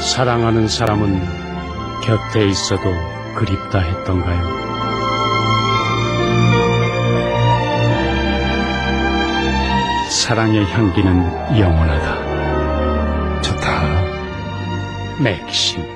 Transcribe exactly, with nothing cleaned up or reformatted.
사랑하는 사람은 곁에 있어도 그립다 했던가요? 사랑의 향기는 영원하다. 좋다. 맥심.